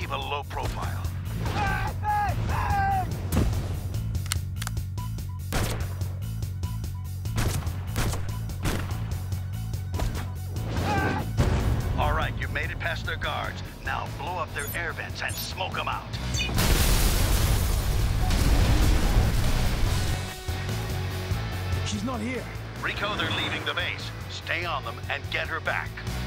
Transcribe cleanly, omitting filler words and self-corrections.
keep a low profile. All right, you've made it past their guards. Now blow up their air vents and smoke them out. She's not here. Rico, they're leaving the base. Stay on them and get her back.